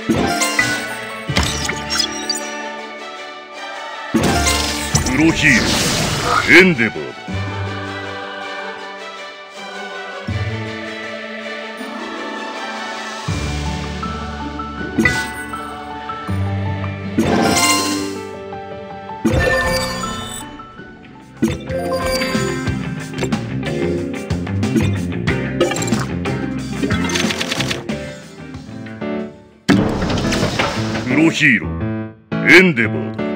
プロヒーローエンデバーだ。プロヒーローエンデバーだ。